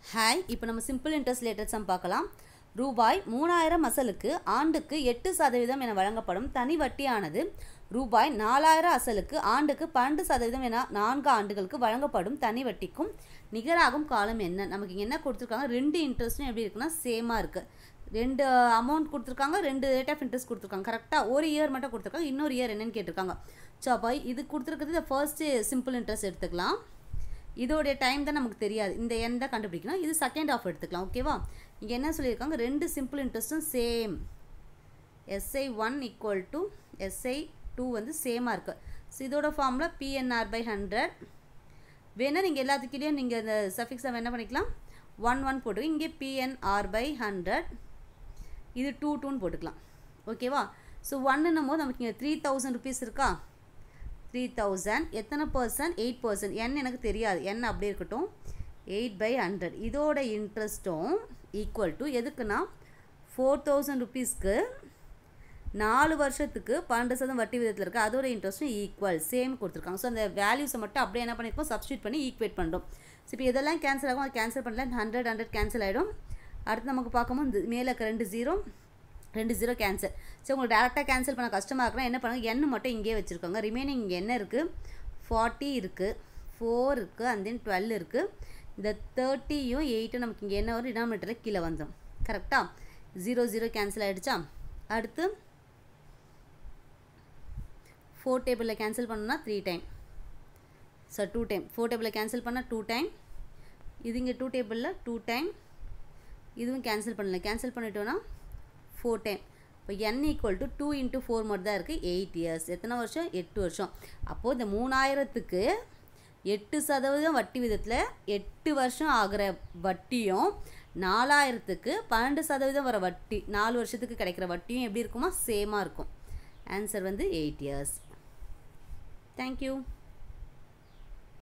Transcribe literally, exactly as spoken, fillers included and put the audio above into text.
Hi, இப்போ நம்ம simple interest related some பார்க்கலாம். ரூபாய் மூணாயிரம் அசலுக்கு ஆண்டுக்கு எட்டு சதவீதம் என வழங்கப்படும் தனி வட்டியானது ரூபாய் நாலாயிரம் அசலுக்கு ஆண்டுக்கு பன்னெண்டு சதவீதம் என நான்கு ஆண்டுகளுக்கு வழங்கப்படும் தனி வட்டிக்கும் நிகராகும் காலம் என்ன? நமக்கு இங்கே என்ன கொடுத்துருக்காங்க, ரெண்டு இன்ட்ரெஸ்ட்டும் எப்படி இருக்குன்னா சேமாக இருக்குது. ரெண்டு அமௌண்ட் கொடுத்துருக்காங்க, ரெண்டு ரேட் ஆஃப் இன்ட்ரெஸ்ட் கொடுத்துருக்காங்க. கரெக்டாக ஒரு இயர் மட்டும் கொடுத்துருக்காங்க, இன்னொரு இயர் என்னன்னு கேட்டிருக்காங்க. ஸோ அப்போ இது கொடுத்துருக்கிறது இந்த ஃபர்ஸ்ட்டு சிம்பிள் இன்ட்ரெஸ்ட் எடுத்துக்கலாம். இதோடைய டைம் தான் நமக்கு தெரியாது, இந்த எண் தான் கண்டுபிடிக்கணும். இது செகண்ட் ஆஃப் எடுத்துக்கலாம். ஓகேவா? இங்கே என்ன சொல்லியிருக்காங்க, ரெண்டு சிம்பிள் இன்ட்ரெஸ்ட்டும் same. SI one equal to SI two வந்து சேமாக இருக்குது. ஸோ இதோட ஃபார்மில் பிஎன்ஆர் பை ஹண்ட்ரட் வேணால் நீங்கள் எல்லாத்துக்கிட்டையும் நீங்கள் இந்த சஃபிக்ஸை என்ன பண்ணிக்கலாம், ஒன் ஒன் போட்டு இங்கே பிஎன்ஆர் பை ஹண்ட்ரட், இது டூ டூன்னு போட்டுக்கலாம். ஓகேவா? ஸோ ஒன்னுன்னும் போது நமக்கு இங்கே த்ரீ தௌசண்ட் ருபீஸ் இருக்கா, த்ரீ தௌசண்ட் எத்தனை பர்சன்ட், எயிட் பர்சன்ட். என் எனக்கு தெரியாது, என் அப்படியே இருக்கட்டும். எயிட் பை ஹண்ட்ரட் இதோட இன்ட்ரெஸ்ட்டும் ஈக்குவல் டு எதுக்குன்னா ஃபோர் தௌசண்ட் ருபீஸ்க்கு நாலு வருஷத்துக்கு பன்னெண்டு சதம் வட்டி விதத்தில் இருக்குது, அதோட இன்ட்ரெஸ்ட்டும் ஈக்குவல் சேம் கொடுத்துருக்காங்க. ஸோ அந்த வேல்யூஸை மட்டும் அப்படியே என்ன பண்ணியிருக்கோம், சப்ஸ்டியூட் பண்ணி ஈக்குவேட் பண்ணுறோம். ஸோ இப்போ இதெல்லாம் கேன்சல் ஆகும், அது கேன்சல் பண்ணல, ஹண்ட்ரட் ஹண்ட்ரட் கேன்சல் ஆகிடும். அடுத்து நமக்கு பார்க்கும்போது மேலே இருக்க ரெண்டு ஜீரோ ரெண்டு ஜீரோ கேன்சல். ஸோ உங்களுக்கு டேரெக்டாக கேன்சல் பண்ண கஷ்டமாக இருக்குன்னா என்ன பண்ணுங்கள், எண்ணு மட்டும் இங்கே வச்சுருக்கோங்க. ரிமைனிங் இங்கே என்ன இருக்குது, ஃபார்ட்டி இருக்குது, ஃபோர் இருக்குது, அண்ட் தென் டுவெல் இருக்குது. இந்த தேர்ட்டியும் எயிட்டும் நமக்கு இங்கே என்ன வரும், டினாமினேட்டரில் கீழே வந்துடும். கரெக்டாக ஜீரோ ஜீரோ கேன்சல் ஆகிடுச்சா? அடுத்து ஃபோர் டேபிளில் கேன்சல் பண்ணோன்னா three time, so two time. Four டேபிளில் கேன்சல் பண்ணால் டூ டைம், இது இங்கே டூ டேபிளில் டூ டைம், இதுவும் கேன்சல் பண்ணல. கேன்சல் பண்ணிட்டோன்னா ஃபோர் டைம். இப்போ N equal to two into four மட்டும் தான் இருக்குது, எயிட் இயர்ஸ். எத்தனை வருஷம், எட்டு வருஷம். அப்போது இந்த மூணாயிரத்துக்கு எட்டு சதவீதம் வட்டி விதத்தில் எட்டு வருஷம் ஆகிற வட்டியும் நாலாயிரத்துக்கு பன்னெண்டு சதவீதம் வர வட்டி நாலு வருஷத்துக்கு கிடைக்கிற வட்டியும் எப்படி இருக்குமா, சேமாக இருக்கும். ஆன்சர் வந்து எயிட் இயர்ஸ். தேங்க்யூ.